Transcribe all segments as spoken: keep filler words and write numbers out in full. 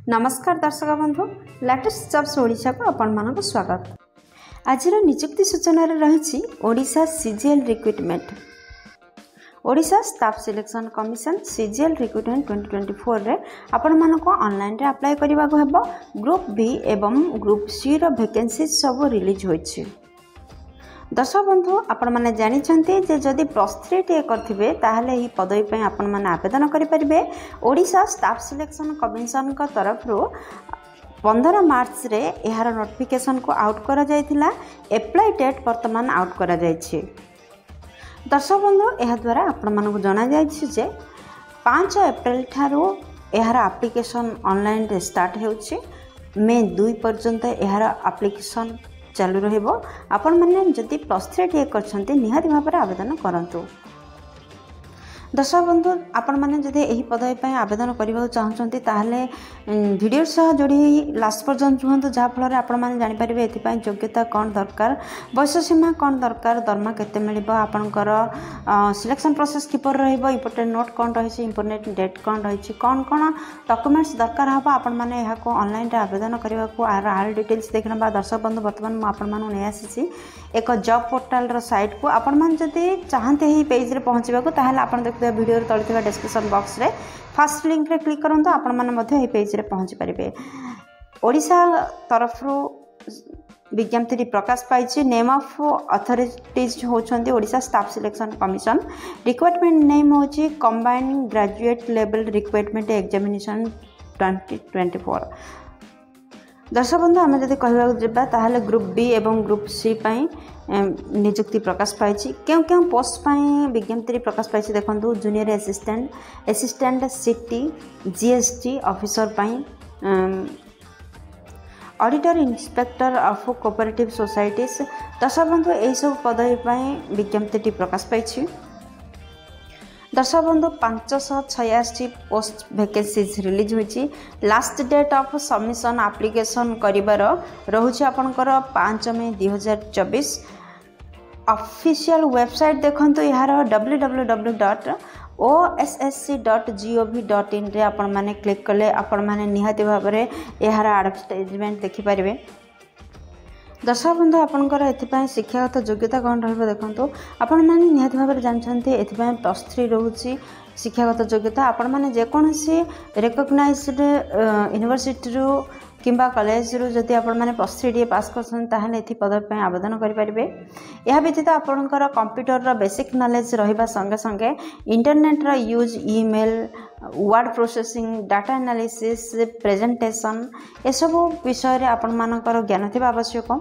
नमस्कार दर्शक बंधु लेटेस्ट जॉब्स ओडिशा को आपण मानक स्वागत। आज नियुक्ति सूचना रही Odisha CGL recruitment Odisha staff selection commission CGL recruitment twenty twenty four रे आपण मानक ऑनलाइन रे अप्लाई करबा को हेबो। ग्रुप बी एवं ग्रुप सी रो वैकेंसी सब रिलीज होइछि। दर्शक बंधु आपण माने जानि छन्ते जे जदि प्लस थ्री टे करथिबे ताहाले ही पदवी पय आपण माने आवेदन करि परिबे। ओडिशा स्टाफ सिलेक्शन कमिशन का तरफ रो पंद्रह मार्च रे एहार नोटिफिकेशन को आउट करा जायथिला। अप्लाई डेट वर्तमान आउट करा जायछि। दर्शक बंधु एहा द्वारा आपण मानक जणा जायछि जे पाँच अप्रैल ठारो एहार एप्लिकेशन ऑनलाइन रे स्टार्ट हेउछि। मे दुई पर्यंत एहार एप्लिकेशन चालू रहिबो। आपण माने जदि प्लस थ्री टे करछन्ते निहाती भाबरे आवेदन करंतु। दर्शक बंधु आपण माने जदि एही पदवी पय आवेदन करबा चाहछन्ते ताहाले वीडियो सह जोड़ी लास्ट पर्यंत रुहंतु जहा फल आपण माने जानि परिबे एथि पय योग्यता कोन दरकार, बयस सीमा कोन दरकार, दरमा केते मिलिबो, आपनकर सिलेक्शन प्रोसेस किपर रहिबो, इंपोर्टेंट नोट कोन रहिछि, इंपोर्टेंट डेट कोन रहिछि, कोन कोन डॉक्यूमेंट्स दरकार हबो। आपण माने एहा को ऑनलाइन रे आवेदन करबा को आर आल डिटेल्स देखनबा। दर्शक बंधु वर्तमान म आपण मानु नै आसीछि एक जॉब पोर्टल रो साइट को। आपण मान जदि चाहते ही पेज रे पहुंचबा को ताहाले आपण देखते वीडियो रे तळथिबा डिस्क्रिप्शन बॉक्स रे फर्स्ट लिंक रे क्लिक करंतु। आपण माने मध्ये ही पेज रे पहुंच परिबे। ओडिशा तरफ रो विज्ञप्ति प्रकाश पाइछि। नेम ऑफ अथॉरिटीज होछन्ती Odisha staff selection commission. Requirement name होछि combined graduate level requirement examination twenty twenty four. दर्शक बंधु आम जब कहवाक जावा ताहले ग्रुप बी एवं ग्रुप सी पाई नियुक्ति प्रकाश पाई। क्यों क्यों पोस्ट पाई विज्ञप्ति प्रकाश पाई देखो। Junior assistant, assistant city, GST officer पाई, auditor inspector of cooperative societies. दर्शक बंधु यही सब पदवी पाई विज्ञप्ति प्रकाश पाई। दर्शक बंधु पाँच सौ छयासी पोस्ट वैकेंसीज रिलीज होती। Last date of submission application करिबार रहुछि आपनकर पाँच मे दुई हजार चौबीस। ऑफिशियल वेबसाइट देखंतु यार W W W dot O S S C dot G O V dot in रे आपण माने क्लिक कले आपण माने निहाती भाबरे यार एडवर्टाइजमेंट देखि परिबे। दर्शक बंधु आपनकर एथिपाई शिक्षागत योग्यता कौन रहिबो देखंतु। आपण माने निहाती भाबरे जानछन्ते एथिपाई प्लस थ्री रहउछि शिक्षागत योग्यता। आपण माने जे कोनसी रिकॉग्नाइज्ड यूनिवर्सिटी रो किंबा कॉलेज रो जति आपण माने प्लस थ्री डी पास करछन ताहाले एथि पदवी पय आवेदन करि परिबे। एहा व्यतीत आपनकर कंप्यूटर रो बेसिक नॉलेज रहिबा संगे संगे इंटरनेट रो use, email, word processing, data analysis, presentation ए सब विषय रे आपण मानकर ज्ञान थिबा आवश्यक।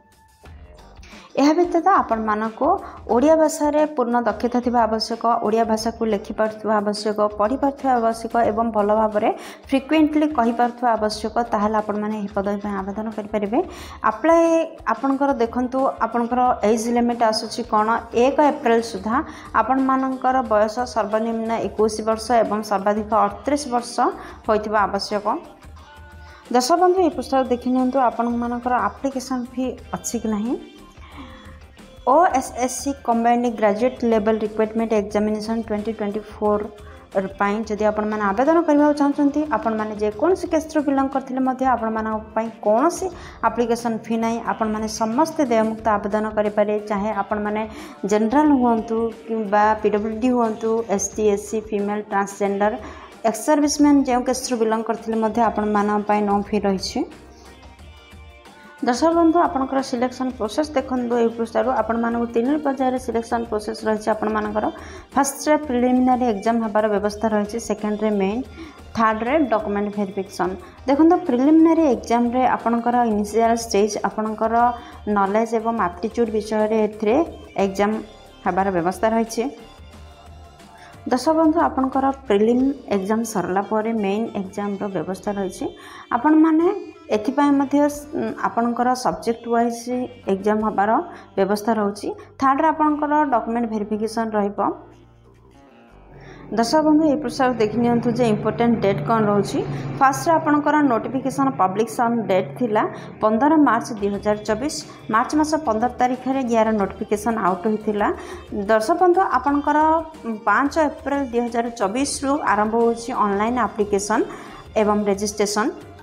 यह व्यतीत आपण मानको ओडिया भाषा रे पूर्ण दक्षता थिबा आवश्यक। ओडिया भाषा को लिखि पारथुवा आवश्यक, पढ़ी पारथुवा आवश्यक एवं भल भाबरे फ्रिक्वेंटली कहि पारथुवा आवश्यक। ताहाले आपण माने एही पदवी पय आवेदन करि परिबे। अप्लाई आपनकर देखंतु आपनकर एज लिमिट आसुछि कोन एक अप्रैल सुधा आपण मानकर बयस सर्वनिम्न इक्कीस वर्ष एवं सर्वाधिक अड़तीस वर्ष होइथिबा आवश्यक। दर्शक बंधु ए पुस्तक देखि नियंतु आपण मानकर एप्लिकेशन फी अछि कि नाही। O S S C combined graduate level requirement examination twenty twenty four पाई जदि आपण माने आवेदन करबा चाहछन्ती आपण माने जे कोनसी केस रो बिलोंग करथिले मध्ये आपण माने पई कोनसी एप्लिकेशन फी नाही। आपण माने समस्त देयमुक्त आवेदन करि पारे। चाहे आपण माने जनरल हुअंतु किबा पीडब्ल्यूडी हुअंतु, ST, SC, female, transgender, ex serviceman जे केस रो बिलोंग करथिले मध्ये आपण माने पई नो फी रहिछि। दर्शक बंधु आपनकर सिलेक्शन प्रोसेस देखंतु ए पृष्ठारु आपण मानक तीन पर्यायर सिलेक्शन प्रोसेस रहिछि। आपण मानकर फर्स्ट रे प्रिलिमिनरी एग्जाम हबार व्यवस्था रहिछि, सेकंड रे मेन, थर्ड रे डॉक्यूमेंट वेरिफिकेशन। देखंतु प्रिलिमिनरी एग्जाम रे आपनकर इनिशियल स्टेज आपनकर नॉलेज एवं एप्टीट्यूड विषय रे एथरे एग्जाम हबार व्यवस्था रहिछि। दर्शक बंधु आपनकर प्रिलिम एग्जाम सरला परे मेन एग्जाम रो व्यवस्था रहिछि। आपण माने एथिपाई मध्य आपनकर सब्जेक्ट वाइज एग्जाम हबार व्यवस्था रहउछि। थर्ड रे आपनकर डॉक्यूमेंट वेरिफिकेशन रहिबो। दर्शक बंधु ए प्रसार देखि नियंतु जे इंपोर्टेंट डेट कोन रहउछि। फर्स्ट रे आपनकर नोटिफिकेशन पब्लिकेशन डेट थिला पंद्रह मार्च दुई हजार चौबीस। मार्च मास पंद्रह तारिख रे यार नोटिफिकेशन आउट होइथिला। दर्शक बंधु आपनकर पाँच अप्रैल दुई हजार चौबीस रु आरंभ होछि ऑनलाइन एप्लिकेशन एवं रजिस्ट्रेशन।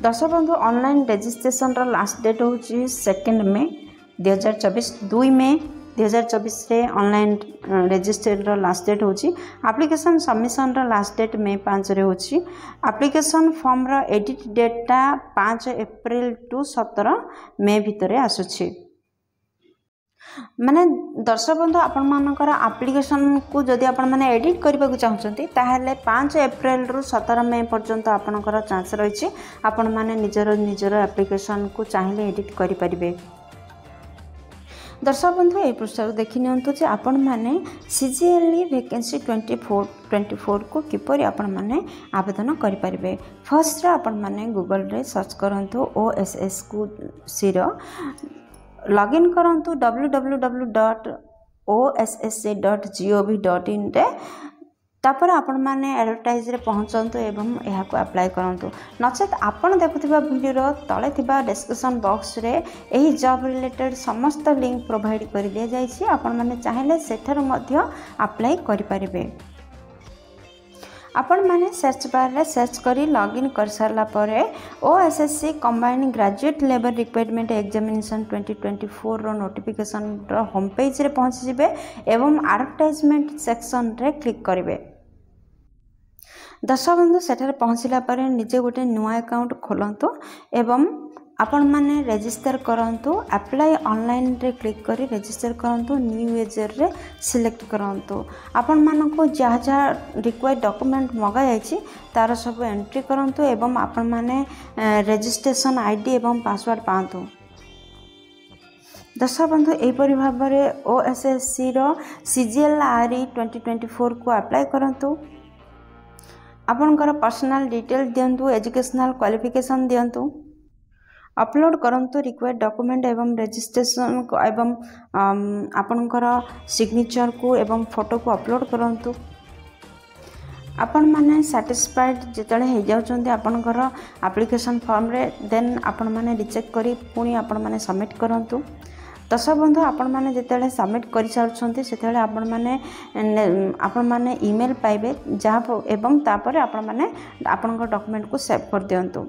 दर्शक बंधु ऑनलाइन रजिस्ट्रेशन रो लास्ट डेट होची सेकेंड मे दो हज़ार चौबीस दुई मे दो हज़ार चौबीस रे ऑनलाइन रजिस्ट्रेशन रो लास्ट डेट होची। एप्लिकेशन सबमिशन रो लास्ट डेट मे पाँच रे होची। एप्लिकेशन फॉर्म रो एडिट डेटा पाँच अप्रैल टू सत्रह मे भितरे आसुची। माने दर्शक बंधु आपण मानकर एप्लिकेशन को जदि आपण माने एडिट करबा को चाहउछंती ताहले पाँच अप्रैल रु सत्रह मे पर्यंत आपनकर चांस रहिछि। आपण माने निजर निजर एप्लिकेशन को चाहिले एडिट करि परिबे। दर्शक बंधु ए पृष्ठ देखि नियंतु जे आपण माने सीजीएलई वैकेंसी चौबीस चौबीस को किपरि आपण माने आवेदन करि परिबे। फर्स्ट रे आपण माने गूगल रे सर्च करंतु ओएसएस को सिरो लॉगिन करंतु W W W dot O S S C dot G O V dot in रे तापर आपण माने एडवर्टाइज रे पहुंचंतु एवं एहा को अप्लाई करंतु। नचेत आपण देखुथिबा वीडियो रो तळे थिबा डिस्क्रिप्शन बॉक्स रे एही जॉब रिलेटेड समस्त लिंक प्रोवाइड कर दिया जायछि। आपण माने चाहिले सेठर मध्य अप्लाई करि परिबे। आपण माने सर्च बार रे सर्च करी लॉगिन कर सारला परे OSSC combined graduate level requirement examination twenty twenty four रो नोटिफिकेशन रो होम पेज रे पहुंच जिवे एवं एडवर्टाइजमेंट सेक्शन रे क्लिक करिवे। दर्शक बंधु सेठारे पहुंचला परे निजे गोटे नुआ अकाउंट खोलंतु एवं आपण माने रजिस्टर करंतु। अप्लाई ऑनलाइन रे क्लिक करी रजिस्टर करंतु। न्यू यूजर रे सिलेक्ट करंतु। आपण मानको जहा जहा रिक्वायर्ड डॉक्यूमेंट मगा जायछि तार सब एंट्री करंतु एवं आपण माने रजिस्ट्रेशन आईडी एवं पासवर्ड पांतु। दर्शक बंधु एपरि भाबरे ओएसएससी रो सीजीएलआरई ट्वेंटी ट्वेंटी फोर को अप्लाई करंतु। आपनकर पर्सनल डिटेल दियंतु। एजुकेशनल क्वालिफिकेशन दियंतु। अपलोड करंतु रिक्वायर्ड डॉक्यूमेंट एवं रजिस्ट्रेशन को एवं आपनकर सिग्नेचर को एवं फोटो को अपलोड करंतु। आपण माने सैटिस्फाइड जेतले हे जाउचंती आपनकर एप्लिकेशन फॉर्म रे देन आपण माने रिचेक करी पुनी आपण माने सबमिट करंतु। दर्शक बंधु आपण माने जेतले सबमिट करि सारछंती सेतले आपण माने आपण माने ईमेल पाइबे जहा एवं तापर आपण माने आपनकर डॉक्यूमेंट को सेव कर दियंतु।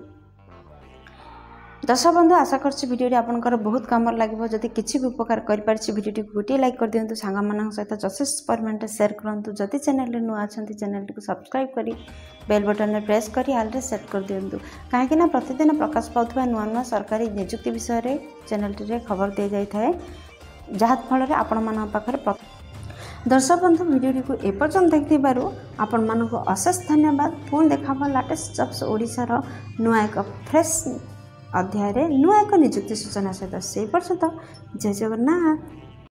दर्शक बंधु आशा करछि वीडियो रे आपनकर बहुत काम लागबो। जदि किछि भी उपकार करि परछि वीडियो टी गोटे लाइक कर दियंतु। सांगा मानन सहित जसेस परमेंट शेयर करंतु। जदि चैनल रे नुआ अछंती चैनल टी को सब्सक्राइब करी बेल बटन रे प्रेस करी ऑल रे सेट कर दियंतु। काहे कि ना प्रतिदिन प्रकाश पाउथबा नुआ नुआ सरकारी नियुक्ति विषय रे चैनल टी रे खबर दे जाई थाए जहा फल रे आपण मानन पाखरे। दर्शक बंधु वीडियो को ए पर्यंत देखि बारु आपण मानको अशेष धन्यवाद। पुन देखाबा लेटेस्ट जॉब्स ओडिसा रो नुआ एक फ्रेश अध्याय नुआ एक नियुक्ति सूचना सहित से पर्यंत जय जगन्नाथ।